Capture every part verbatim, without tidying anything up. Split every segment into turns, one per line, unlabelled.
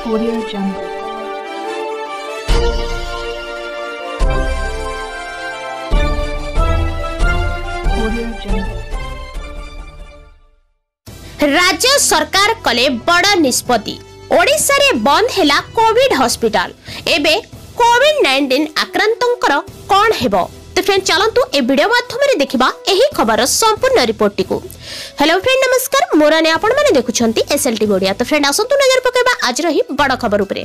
Audio Jungle. Audio Jungle.
राज्य सरकार कले बड़ निष्पत्ति ओडिशा रे बंद हैला कोविड हॉस्पिटल एबे कोविड नाइंटीन आक्रांतंकर कोन हेबो तो फ्रेंड चलंतु ए वीडियो माध्यम रे देखिबा एही खबर संपूर्ण रिपोर्ट को। हेलो फ्रेंड नमस्कार मोरा ने आपण माने देखुछंती एसएलटी ओडिया। तो फ्रेंड आसंतु नजर पकेबा आज रही बड़ खबर उपरे।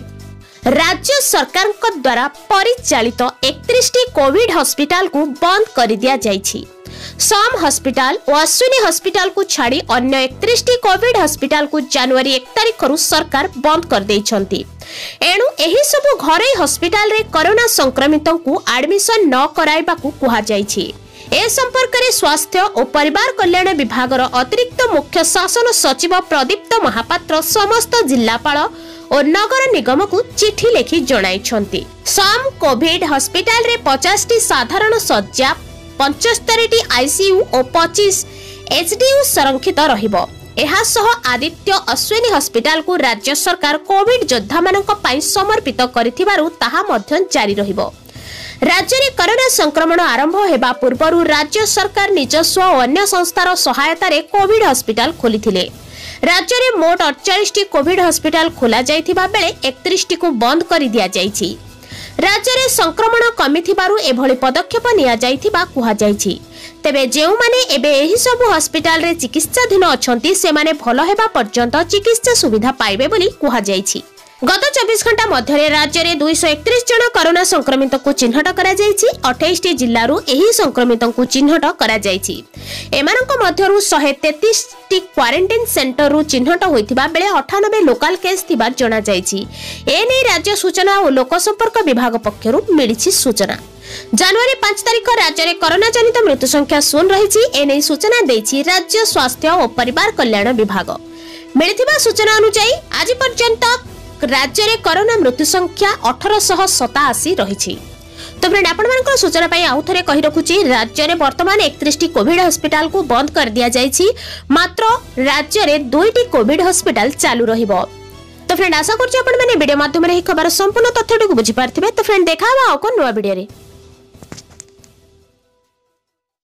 राज्य सरकार को द्वारा परिचालित इकतीस टी कोविड हॉस्पिटल को बंद कर दिया जायछि। सम हॉस्पिटल और अश्विनी हॉस्पिटल को छाड़ी अन्य इकतीस टी कोविड हॉस्पिटल को जनवरी एक तारिख रु सरकार बंद कर देइछंती। एणु एही सबु घरे हॉस्पिटल रे कोरोना संक्रमितों को एडमिशन न कराइबा को कुहा जायछि। ए संपर्क में स्वास्थ्य और परिवार कल्याण विभाग अतिरिक्त मुख्य शासन सचिव प्रदीप्त महापात्र समस्त जिलापाल और नगर निगम को चिठी लिखि जणाइछंती। सम कोविड हॉस्पिटल रे पचास टी साधारण शଯ୍या पचहत्तर टी आईसीयू और पच्चीस एचडीयू संरक्षित रहिबो। एहा सह आदित्य अश्विनी हॉस्पिटल को राज्य सरकार कोविड योद्धा मानक पई समर्पित करिथिबारु ताहा मध्यन जारी रहिबो। राज्य रे कोरोना संक्रमण आरंभ हेबा पूर्वरु राज्य सरकार निजस्व और अन्य संस्थार सहायता रे कोविड हॉस्पिटल खोलिथिले। राज्य रे मोट अड़तालीस टी कोविड हॉस्पिटल खोला जायथिबा बेले इकतीस टी को बंद कर दिया जायछि। राज्य रे संक्रमण कमिथिबारु एभली पदक्षेप निया जायथिबा कुहा जायछि। तेबे जेउ माने एबे एही सब हॉस्पिटल रे चिकित्साधीन अछंती से माने भलो हेबा पर्यंत चिकित्सा सुविधा पाइबे बोली कुहा जायछि। गत चौबीस घंटा मध्य राज्य में दुई सौ एकतीस जन कोरोना संक्रमित को चिन्हट करा जायछि। अट्ठाईस टी जिल्लारू एही संक्रमित को चिन्हट करा जायछि। एमानक मध्यरु एक सौ तैंतीस टी क्वारंटाइन सेंटर रु चिन्हट होइथिबा बेले अठानबे लोकल केस थिबा जणा जायछि। ए नै राज्य सूचना और लोक संपर्क विभाग पक्षरु मिलिछि सूचना। जनवरी पांच तारिख राज्य में कोरोना जनित मृत्यु संख्या शून्य रही। ए नै सूचना देछि राज्य स्वास्थ्य और परिवार कल्याण विभाग। मिलिथिबा सूचना अनुसार आज पर्यंत राज्य रे कोरोना मृत्यु संख्या अठारह सौ सतासी रही। तो फ्रेंड आपण मानकर सूचना पई आउ थरे कहि रखुची राज्य रे वर्तमान इकतीस टी कोविड हॉस्पिटल को बंद कर दिया जायछि। मात्र राज्य रे दुई टी कोविड हॉस्पिटल चालू रहिबो। तो फ्रेंड आशा करछि आपण माने वीडियो माध्यम रे ही खबर संपूर्ण तथ्यटू बुझि पारथिबे। तो फ्रेंड देखाबा आ को नवा वीडियो रे।